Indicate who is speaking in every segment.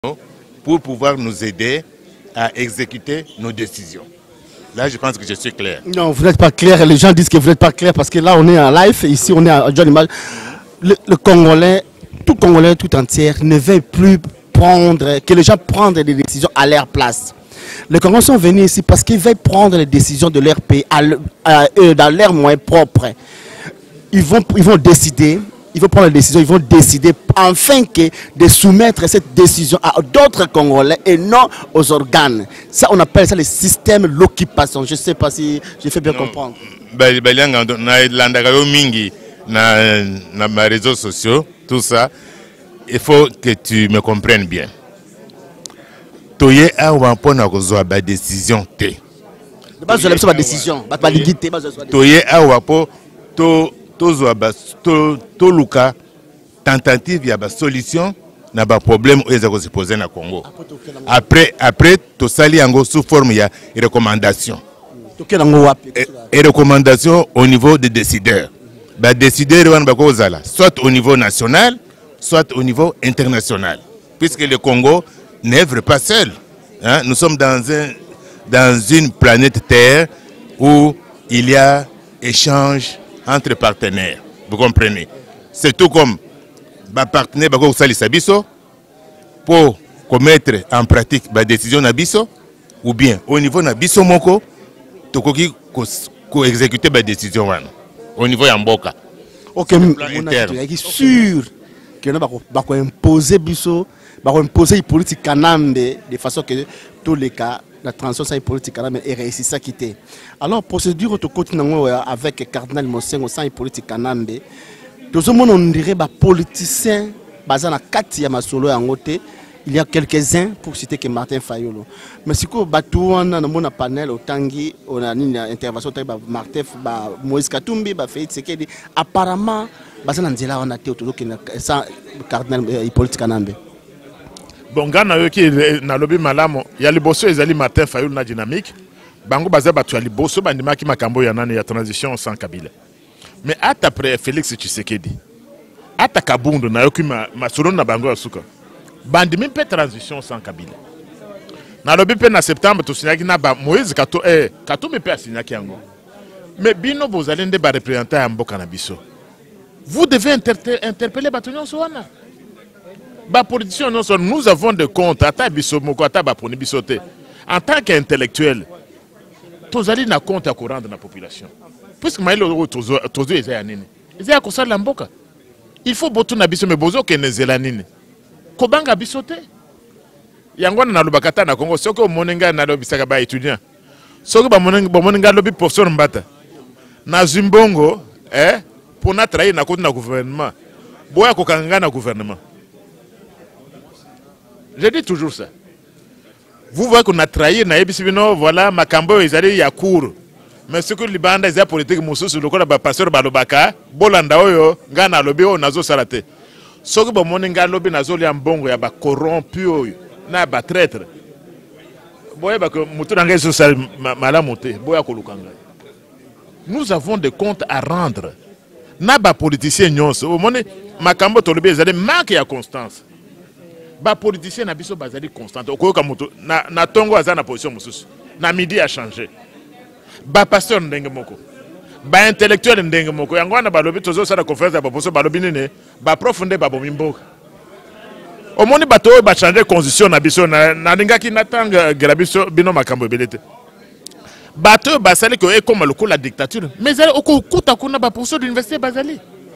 Speaker 1: pour pouvoir nous aider à exécuter nos décisions. Là, je pense que je suis clair.
Speaker 2: Non, vous n'êtes pas clair. Les gens disent que vous n'êtes pas clair parce que là, on est en live. Ici, on est à John Image. Le Congolais, tout entier, ne veut plus prendre, que les gens prennent des décisions à leur place. Les Congolais sont venus ici parce qu'ils veulent prendre les décisions de leur pays dans leurs moyens propres. Ils vont décider. Ils vont prendre les décisions, ils vont décider enfin de soumettre cette décision à d'autres Congolais et non aux organes. Ça, on appelle ça le système de l'occupation. Je ne sais pas si je fais bien comprendre.
Speaker 1: Dans les réseaux sociaux, tout ça, il faut que tu me comprennes bien. Toye a wampona kozwa ba décision te.
Speaker 2: Ba zo la décision, ba ligité, ba zo.
Speaker 1: Toye a wapo to luka tentative ya ba solution na ba problème où ils se poser na Congo. Après to sali yango sous forme ya recommandation. Et recommandation au niveau des décideurs. Ba décideurs wan ba kozala soit au niveau national, soit au niveau international. Puisque le Congo n'œuvre pas seul. Hein? Nous sommes dans une planète Terre où il y a échange entre partenaires. Vous comprenez? C'est tout comme les partenaires pour commettre en pratique la décision Nabiso, ou bien au niveau Nabiso Moko, pour exécuter la décision au niveau Yamboka.
Speaker 2: Ok, je suis sûr que nous allons imposer une politique canambe de façon que tous les cas la transition c'est politique canambe est réussi ça quitter. Alors procédure au côté avec cardinal Mosengo sans politique canambe. Tout le monde on dirait bah politicien basé na kati ya masolo ya ngote. Il y a quelques-uns pour citer que Martin Fayolo. Mais si vous avez un panel au Tangi, on a une intervention de Martin, Moïse Katumbi, Félix Sekedi. Apparemment, on a été autour de ça, cardinal Hippolyte Kanambe.
Speaker 3: Bon, Ghana, na lobby malamo, il y a les bosso et Martin Fayolo na dynamique. Bango basé batu ali bosso bandima ki makambo ya nani ya transition sans Kabila. Mais après Félix Tshisekedi, ata Kabundu na yoki masolo na bango ya suka. Bandimi pe transition sans Kabila. Na lobi pe na septembre to signaki na ba Moïse Katumbi pe signaki yango. Mais bino bozali nde ba représenter ya mboka na biso. Vous devez interpeller Batonyon Soana. Ba politiciens nous avons des comptes ata biso moko ata ba poni biso te. En tant qu'intellectuel, tozali na compte à rendre na population. Puisque maïlo tozo eza nini. Eza ko sala mboka. Il faut botu na biso me bozo ke nezela nini. Kobanga bisote yangwana na lubakata na Congo soko moninga na lobisaka ba étudiant soko ba moninga lobi professeur Mbata na Zimbongo Pona trahir na côté na gouvernement boya kokanga na gouvernement. Je dis toujours ça. Vous voyez qu'on a trahi na ebisibino voilà makambo ezali ya cour mais ce que libanda est politique mususu lokola ba pasteur balobaka Bolanda oyo ngana lobi o nazo salate. Soki ba moninga lobi nazoli ya mbongo ya ba corrompu oyo na ba traître boye ba ko mutu nanga so sal malamu te boya ko lukanga. Nous avons des comptes à rendre na ba politicien nyonso o moni makambo to lobi ezali manque ya constance ba politicien na biso bazali constante okoyoka mutu na tongo aza na position mususu na midi a changé ba pasteur ndenge moko ba intellectuel ndenge moko yango wana balobi tozo sala conférence ya baposo balobi nene ba profonde ba bomimboka omoni bato ba changer constitution na biso na lingaki natanga gerabiso bino makambo belete bato ba sala ko e comme le la dictature mais okuta kuna ba poso d'université bazali.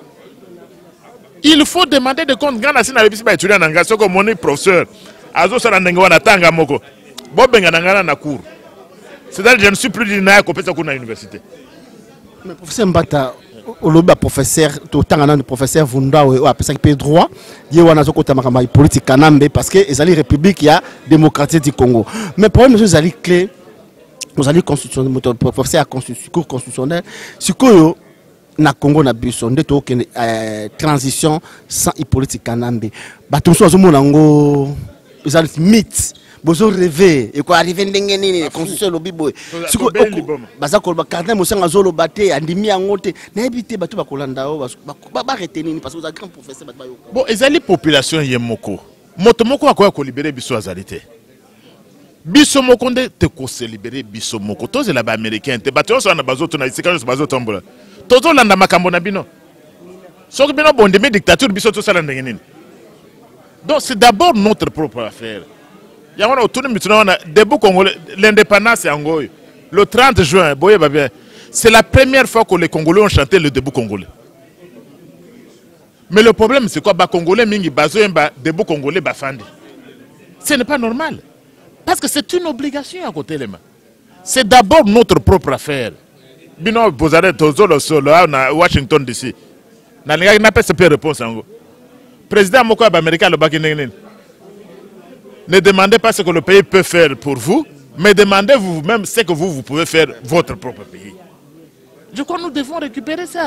Speaker 3: Il faut demander de compte ngana sina bisi ba étudiant na ngaso ko moni professeur azo sala ndenge wana tanga moko bo benga na ngana na cours. C'est-à-dire je ne suis plus dina ko pesa kuna université.
Speaker 2: Mais professeur Mbata, le professeur, le professeur Vunda, qui paye droit, il y a un politique canambe parce que les républiques il y a démocratie du Congo. Mais pour nous, les clés, nous allons constitutionnel, professeur cours constitutionnel, c'est que na Congo na biso ndeto ke transition sans politique canambe. Batumso azomonango, ils ont mythe. Bozo rêver et quoi arriver ndenge nini constitution lobi boy siko baza ko ba cardinal Mosengo azolo baté andimi yangote na ebité bato ba kolanda o ba retenir parce que vous avez grand professeur ba yo.
Speaker 3: Bon ezali population yemoko moto moko akoya ko libérer biso azalité. Biso moko nde te ko se libérer biso moko. Toze la ba américain te bato so na bazo to na isika so bazo tombola. Tozo landa makambo na bino. Soki bino bondeme dictature biso to sala ndenge nini. Donc c'est d'abord notre propre affaire. Il y a un debout congolais, l'indépendance est en Goy. Le 30 juin, c'est la première fois que les Congolais ont chanté le debout congolais. Mais le problème, c'est quoi? Les Congolais, mingi bazoyen ba debout congolais bafandi. Ce n'est pas normal. Parce que c'est une obligation à côté les mains. C'est d'abord notre propre affaire. Bino bozare tozo le solo à Washington DC. Na linga na pese pe réponse ango. Président moko américain le bakineng. Ne demandez pas ce que le pays peut faire pour vous, mais demandez vous-même ce que vous pouvez faire votre propre pays. Je crois que nous devons récupérer ça.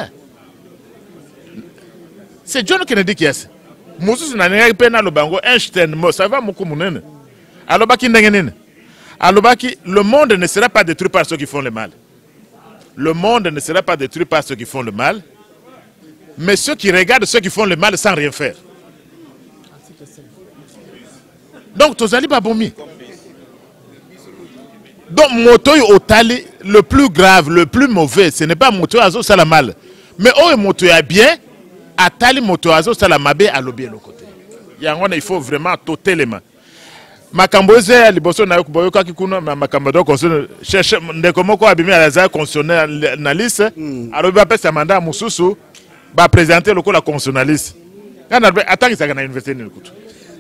Speaker 3: C'est John Kennedy qui est. Moussous n'a rien pena le bango Einstein, ça va beaucoup mounene. Alors le monde ne sera pas détruit par ceux qui font le mal. Le monde ne sera pas détruit par ceux qui font le mal, mais ceux qui regardent ceux qui font le mal sans rien faire. Donc, Tozali Babomi. Donc, Motoy Otali, le plus grave, le plus mauvais, ce n'est pas Motoy Azo Salamal. Mais oh, Motoy a bien, Atali Motoy Azo Salamabe à l'objet le côté. Il faut vraiment toter les mains. Makamboze, Liboso Nayokuboyoka Kikuno, Makambodo, cherche Ndekomoko Abimi à la constitutionnaliste, alors il va passer un mandat à Moussoussou, va présenter le coup la constitutionnaliste. Attends qu'il s'agisse à l'université de Nikutu.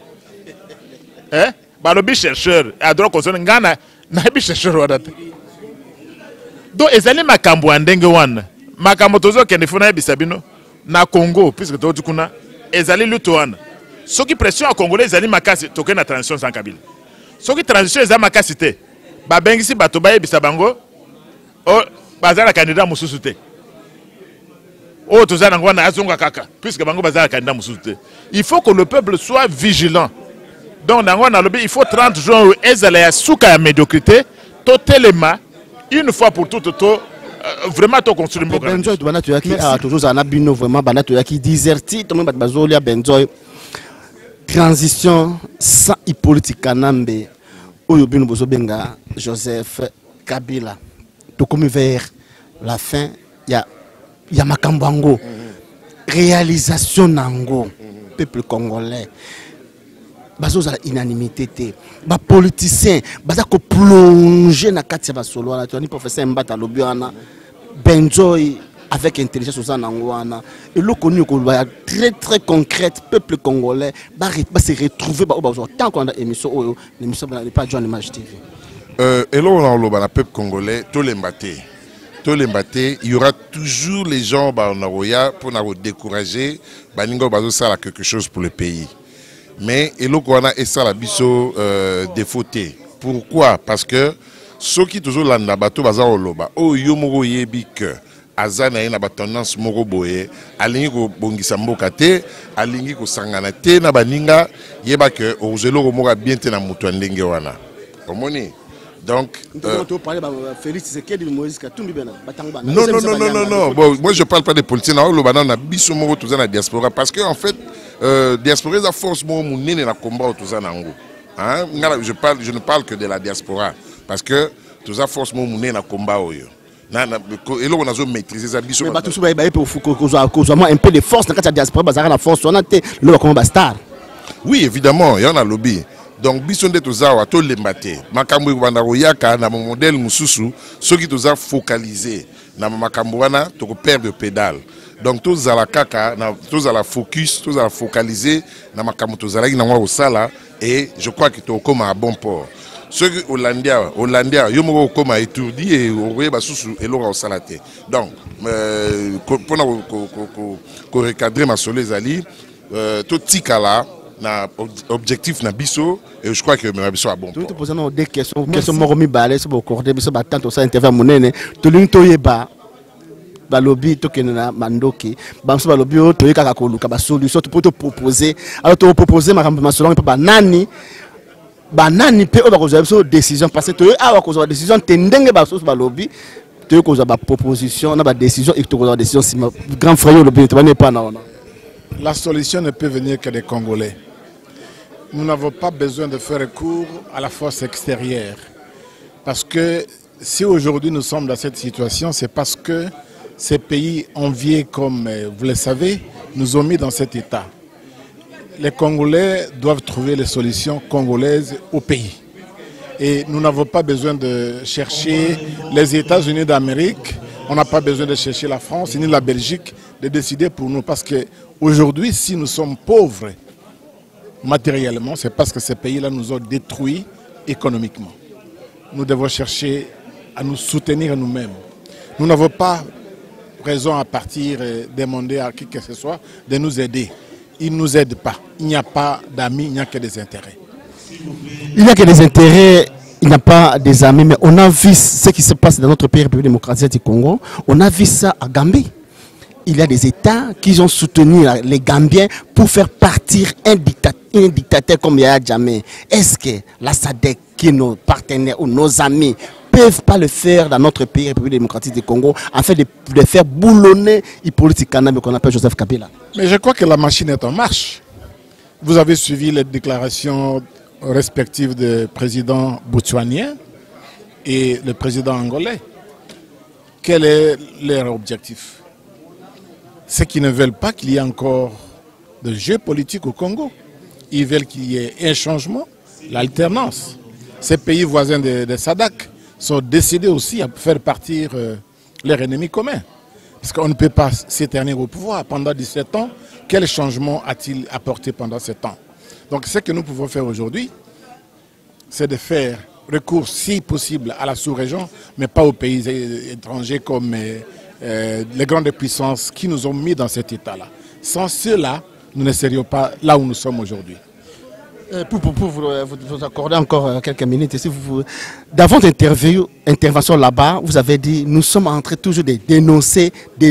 Speaker 3: Balobi chercheur à droit concernant Ghana na bi chercheur wadate donc ezali makambo andenge wana makambo tozo kende funa bisabino na Congo puisque to tukuna ezali luto wana soki pression à congolais ezali makasi toke na transition sans Kabila soki transition ezali makasi te ba bengisi bato ba yebisa bango o bazala candidat mususu te o tozana ngwana azonga kaka puisque bango bazala candidat mususu te il faut que le peuple soit vigilant. Donc, il faut 30 jours et à souka à médiocrité, totalement, une fois pour toutes, vraiment, to construire un
Speaker 2: Benzoy, tu as toujours un abino vraiment, qui déserti, tout le monde a Benzoy. Transition sans Hippolyte Kanambe, Oyobino Bozobenga, Joseph Kabila. Tout comme vers la fin, il y a Makambango. Réalisation Nango, peuple congolais. Bazoza la inanimité té ba politicien baza ko plonger na kati ba solo wana tu ni professeur Mbata lobiana Benzoy avec intelligence aux anangwana et le connu ko très très concrète peuple congolais ba se retrouver ba tant qu'on a émission l'émission n'est pas John Image TV
Speaker 4: et là on a le peuple congolais tous les mbaté il y aura toujours les gens ba on pour nous décourager ba ningo bazo ça quelque chose pour le pays. Mais et là, on a ça la biso défauté. Pourquoi? Parce que ceux qui toujours landa bato bazar oloba, oh yomoro yebik, azana ina batonnance moro boye, alingi ko bongisa mboka te, alingi ko sangana te na baninga, yeba que ozelo romora bien te na mutu ndenge wana. Omoni. Donc
Speaker 2: non.
Speaker 4: Bon, moi je parle pas des politiciens. On a biso moro tous dans la diaspora parce que en fait diaspora est force mo munene na combat tous en ango. Hein? Je ne parle que de la diaspora parce que tous a force mo munene na combat oyo. Et là on a besoin maîtriser ça biso.
Speaker 2: Mais tout ça pour un peu de force dans la diaspora bazara la force on a té le comme bastard.
Speaker 4: Oui, évidemment, il y en a lobby. Donc, bison de tozawa to lembate. Makambo ibanda royaka na modèle mususu, ceux qui toza focalisé na makambo wana to perdre de pédale. Donc tous à la kaka, tous à la focus, tous à la focaliser na makambo tozala na wa osala et je crois que to comme à bon port. Ceux qui Hollandia, yomo comme à étourdi et oye basusu et lora osala te. Donc pour ko recadrer ma solezali tout tikala na objectif na biso et je crois que na biso a bon port.
Speaker 2: Tout posant des questions moromi balé so accorder biso ba tant ça intervient monene to linto yeba balobi to kenana mandoki bamso balobi to yeka koluka ba solution to poto proposer alors to proposer ma solution pa banani pe o ba ko zo décision parce que to a ko zo décision tendenge ba so balobi to ko zo ba proposition na ba décision et to ko zo décision si grand frère le but to pas na.
Speaker 5: La solution ne peut venir que des Congolais. nous n'avons pas besoin de faire recours à la force extérieure. Parce que si aujourd'hui nous sommes dans cette situation, c'est parce que ces pays enviés, comme vous le savez, nous ont mis dans cet état. Les Congolais doivent trouver les solutions congolaises au pays. Et nous n'avons pas besoin de chercher les États-Unis d'Amérique, on n'a pas besoin de chercher la France ni la Belgique de décider pour nous. Parce qu'aujourd'hui, si nous sommes pauvres matériellement, c'est parce que ces pays-là nous ont détruits économiquement. Nous devons chercher à nous soutenir nous-mêmes. Nous n'avons pas raison à partir et demander à qui que ce soit de nous aider. Ils ne nous aident pas. Il n'y a pas d'amis, il n'y a que des intérêts.
Speaker 2: Il n'y a que des intérêts, il n'y a pas des amis, mais on a vu ce qui se passe dans notre pays, République démocratique du Congo. On a vu ça à Gambie. Il y a des États qui ont soutenu les Gambiens pour faire partir un dictateur comme Yaya Jammeh. Est-ce que la SADC, qui est nos partenaires ou nos amis, peuvent pas le faire dans notre pays, République démocratique du Congo, afin de faire boulonner les politiques qu'on appelle Joseph Kabila?
Speaker 5: Mais je crois que la machine est en marche. Vous avez suivi les déclarations respectives du président botswanien et le président angolais. Quel est leur objectif? C'est qu'ils ne veulent pas qu'il y ait encore de jeu politique au Congo. Ils veulent qu'il y ait un changement, l'alternance. Ces pays voisins de SADC sont décidés aussi à faire partir leurs ennemis communs. Parce qu'on ne peut pas s'éterner au pouvoir pendant 17 ans. Quel changement a-t-il apporté pendant ce temps? Donc ce que nous pouvons faire aujourd'hui, c'est de faire recours si possible à la sous-région, mais pas aux pays étrangers comme les grandes puissances qui nous ont mis dans cet état-là. Sans cela, nous ne serions pas là où nous sommes aujourd'hui.
Speaker 2: Pour vous accorder encore quelques minutes, si dans votre intervention là-bas, vous avez dit nous sommes en train toujours de dénoncer.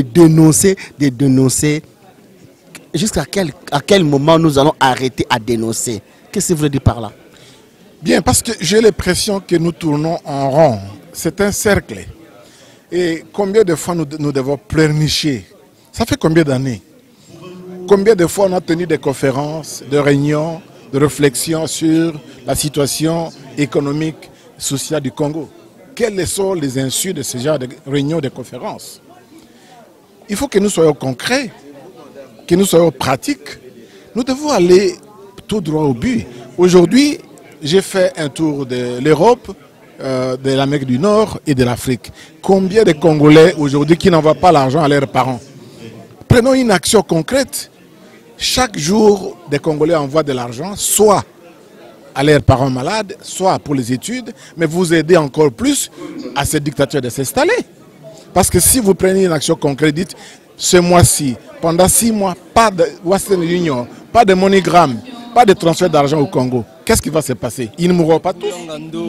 Speaker 2: Jusqu'à quel moment nous allons arrêter à dénoncer? Qu'est-ce que vous voulez dire par là?
Speaker 5: Bien, parce que j'ai l'impression que nous tournons en rond. C'est un cercle. Et combien de fois nous devons pleurnicher? Ça fait combien d'années? Combien de fois on a tenu des conférences, des réunions, de réflexion sur la situation économique, sociale du Congo? Quelles sont les insus de ce genre de réunions, de conférences? Il faut que nous soyons concrets, que nous soyons pratiques. Nous devons aller tout droit au but. Aujourd'hui, j'ai fait un tour de l'Europe, de l'Amérique du Nord et de l'Afrique. Combien de Congolais aujourd'hui qui n'envoient pas l'argent à leurs parents? Prenons une action concrète. Chaque jour, des Congolais envoient de l'argent, soit à leurs parents malades, soit pour les études, mais vous aidez encore plus à ces dictateurs de s'installer. Parce que si vous prenez une action concrète, dites, ce mois-ci, pendant 6 mois, pas de Western Union, pas de MoneyGram, pas de transfert d'argent au Congo, qu'est-ce qui va se passer? Ils ne mourront pas tous.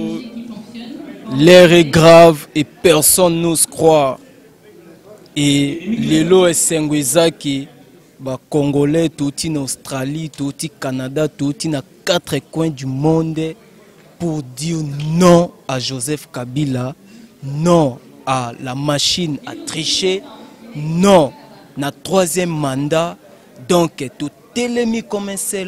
Speaker 6: L'air est grave et personne n'ose croire. Et l'élo est Sengwezaki. Congolais, tout en Australie, tout au Canada, tout dans 4 coins du monde pour dire non à Joseph Kabila, non à la machine à tricher, non à 3e mandat. Donc, tout est mis comme un seul.